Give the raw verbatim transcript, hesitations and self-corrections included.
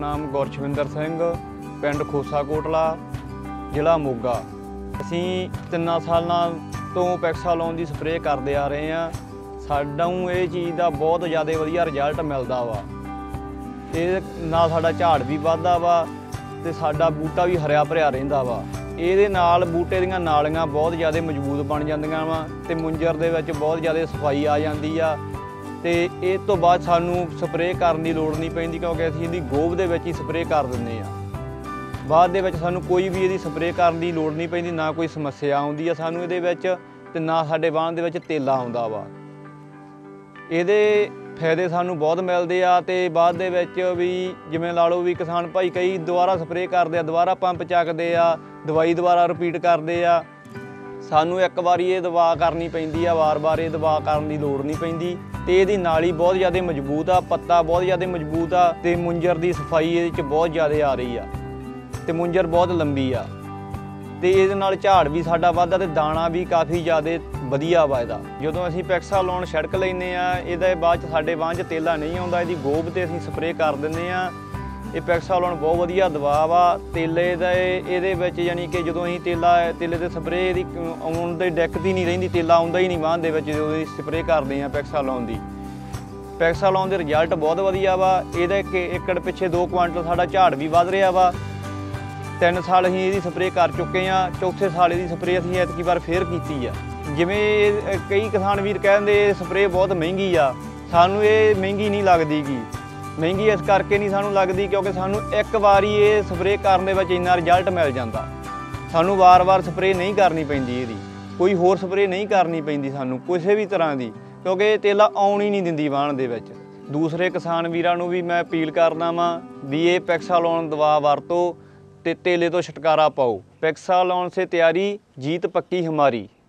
नाम गुरशविंदर सिंह, पिंड खोसा कोटला, ਜ਼ਿਲ੍ਹਾ ਮੋਗਾ। ਅਸੀਂ ਤਿੰਨਾਂ ਸਾਲਾਂ ਤੋਂ ਪੈਕਸਾਲੋਨ ਦੀ ਸਪਰੇਅ ਕਰਦੇ ਆ ਰਹੇ ਹਾਂ। ਸਾਨੂੰ ਇਹ ਚੀਜ਼ ਦਾ ਬਹੁਤ ਜ਼ਿਆਦਾ ਵਧੀਆ ਰਿਜ਼ਲਟ ਮਿਲਦਾ ਵਾ। ਇਹ ਨਾਲ ਸਾਡਾ ਝਾੜ ਵੀ ਵੱਧਦਾ ਵਾ ਤੇ ਸਾਡਾ ਬੂਟਾ ਵੀ ਹਰਿਆ ਭਰਿਆ ਰਹਿੰਦਾ ਵਾ। ਇਹਦੇ ਨਾਲ ਬੂਟੇ ਦੀਆਂ ਨਾਲੀਆਂ ਬਹੁਤ ਜ਼ਿਆਦਾ ਮਜ਼ਬੂਤ ਬਣ ਜਾਂਦੀਆਂ ਵਾ ਤੇ ਮੁੰਜਰ ਦੇ ਵਿੱਚ ਬਹੁਤ ਜ਼ਿਆਦਾ ਸਫਾਈ ਆ ਜਾਂਦੀ ਆ ਤੇ ਇਸ ਤੋਂ ਬਾਅਦ ਸਾਨੂੰ ਸਪਰੇਅ ਕਰਨ ਦੀ ਲੋੜ ਨਹੀਂ ਪੈਂਦੀ ਕਿਉਂਕਿ ਅਸੀਂ ਇਹਦੀ ਗੋਭ ਦੇ ਵਿੱਚ ਹੀ ਸਪਰੇਅ ਕਰ ਦਿੰਦੇ ਆ। ਬਾਅਦ ਦੇ ਵਿੱਚ ਸਾਨੂੰ ਕੋਈ ਵੀ ਇਹਦੀ ਸਪਰੇਅ ਕਰਨ ਦੀ ਲੋੜ ਨਹੀਂ ਪੈਂਦੀ, ਨਾ ਕੋਈ ਸਮੱਸਿਆ ਆਉਂਦੀ ਆ ਸਾਨੂੰ ਇਹਦੇ ਵਿੱਚ ਤੇ ਨਾ ਸਾਡੇ ਵਾਹਣ ਦੇ ਵਿੱਚ ਤੇਲਾ ਆਉਂਦਾ ਵਾ। ਇਹਦੇ ਫਾਇਦੇ ਸਾਨੂੰ ਬਹੁਤ ਮਿਲਦੇ ਆ ਤੇ ਬਾਅਦ ਦੇ ਵਿੱਚ ਵੀ ਜਿਵੇਂ ਲਾ ਲਓ ਵੀ ਕਿਸਾਨ ਭਾਈ ਕਈ ਦੁਬਾਰਾ ਸਪਰੇਅ ਕਰਦੇ ਆ, ਦੁਬਾਰਾ ਪੰਪ ਚੱਕਦੇ ਆ, ਦਵਾਈ ਦੁਬਾਰਾ ਰਿਪੀਟ ਕਰਦੇ ਆ। ਸਾਨੂੰ ਇੱਕ ਵਾਰੀ ਇਹ ਦਵਾ ਕਰਨੀ ਪੈਂਦੀ ਆ, ਵਾਰ-ਵਾਰ ਇਹ ਦਵਾ ਕਰਨ ਦੀ ਲੋੜ ਨਹੀਂ ਪੈਂਦੀ ਤੇ ਇਹਦੀ ਨਾਲੀ ਬਹੁਤ ਜ਼ਿਆਦਾ ਮਜ਼ਬੂਤ ਆ, ਪੱਤਾ ਬਹੁਤ ਜ਼ਿਆਦਾ ਮਜ਼ਬੂਤ ਆ ਤੇ ਮੁੰਜਰ ਦੀ ਸਫਾਈ ਇਹਦੇ 'ਚ ਬਹੁਤ ਜ਼ਿਆਦਾ ਆ ਰਹੀ ਆ ਤੇ ਮੁੰਜਰ ਬਹੁਤ ਲੰਬੀ ਆ ਤੇ ਇਹਦੇ ਨਾਲ ਝਾੜ ਵੀ ਸਾਡਾ ਵੱਧਦਾ ਤੇ ਦਾਣਾ ਵੀ ਕਾਫੀ ਜ਼ਿਆਦਾ ਵਧੀਆ ਵਾ ਇਹਦਾ। ਜਦੋਂ ਅਸੀਂ ਪੈਕਸਾਲੋਨ ਛਿੜਕ ਲੈਂਦੇ ਆ ਇਹਦੇ ਬਾਅਦ 'ਚ ਸਾਡੇ ਵਾਹਣ 'ਚ ਤੇਲਾ ਨਹੀਂ ਆਉਂਦਾ, ਇਹਦੀ ਗੋਭ ਤੇ ਅਸੀਂ ਸਪਰੇਅ ਕਰ ਦਿੰਦੇ ਆ। ਇਹ ਪੈਕਸਾਲੋਨ ਬਹੁਤ ਵਧੀਆ ਦਵਾ ਵਾ ਤੇਲੇ ਦਾ। ਇਹਦੇ ਵਿੱਚ ਯਾਨੀ ਕਿ ਜਦੋਂ ਅਸੀਂ ਤੇਲਾ ਤੇਲੇ ਦੇ ਸਪਰੇਅ ਇਹਦੀ ਆਉਣ ਦੀ ਦਿੱਕਤ ਹੀ ਨਹੀਂ ਰਹਿੰਦੀ, ਤੇਲਾ ਆਉਂਦਾ ਹੀ ਨਹੀਂ ਵਾਹਣ ਦੇ ਵਿੱਚ ਜਦੋਂ ਅਸੀਂ ਸਪਰੇਅ ਕਰਦੇ ਆ ਪੈਕਸਾਲੋਨ ਦੀ। ਪੈਕਸਾਲੋਨ ਦੇ ਰਿਜ਼ਲਟ ਬਹੁਤ ਵਧੀਆ ਵਾ। ਇਹਦਾ ਇੱਕ ਏਕੜ ਪਿੱਛੇ ਦੋ ਕੁਆਂਟਲ ਸਾਡਾ ਝਾੜ ਵੀ ਵੱਧ ਰਿਹਾ ਵਾ। ਤਿੰਨ ਸਾਲ ਅਸੀਂ ਇਹਦੀ ਸਪਰੇਅ ਕਰ ਚੁੱਕੇ ਹਾਂ, ਚੌਥੇ ਸਾਲ ਇਹਦੀ ਸਪਰੇਅ ਅਸੀਂ ਐਤਕੀ ਵਾਰ ਫੇਰ ਕੀਤੀ ਆ। ਜਿਵੇਂ ਕਈ ਕਿਸਾਨ ਵੀਰ ਕਹਿੰਦੇ ਸਪਰੇਅ ਬਹੁਤ ਮਹਿੰਗੀ ਆ, ਸਾਨੂੰ ਇਹ ਮਹਿੰਗੀ ਨਹੀਂ ਲੱਗਦੀ ਗੀ। ਮਹਿੰਗੀ ਇਸ ਕਰਕੇ ਨਹੀਂ ਸਾਨੂੰ ਲੱਗਦੀ ਕਿਉਂਕਿ ਸਾਨੂੰ ਇੱਕ ਵਾਰੀ ਇਹ ਸਪਰੇਅ ਕਰਨ ਦੇ ਵਿੱਚ ਇੰਨਾ ਰਿਜ਼ਲਟ ਮਿਲ ਜਾਂਦਾ। ਸਾਨੂੰ ਵਾਰ-ਵਾਰ ਸਪਰੇਅ ਨਹੀਂ ਕਰਨੀ ਪੈਂਦੀ, ਇਹਦੀ ਕੋਈ ਹੋਰ ਸਪਰੇਅ ਨਹੀਂ ਕਰਨੀ ਪੈਂਦੀ ਸਾਨੂੰ ਕਿਸੇ ਵੀ ਤਰ੍ਹਾਂ ਦੀ, ਕਿਉਂਕਿ ਇਹ ਤੇਲਾ ਆਉਣ ਹੀ ਨਹੀਂ ਦਿੰਦੀ ਵਾਹਣ ਦੇ ਵਿੱਚ। ਦੂਸਰੇ ਕਿਸਾਨ ਵੀਰਾਂ ਨੂੰ ਵੀ ਮੈਂ ਅਪੀਲ ਕਰਦਾ ਵਾਂ ਵੀ ਇਹ ਪੈਕਸਾਲੋਨ ਦਵਾ ਵਰਤੋ ਤੇ तेले तो छुटकारा पाओ। पैक्सालोन से तैयारी जीत पक्की हमारी।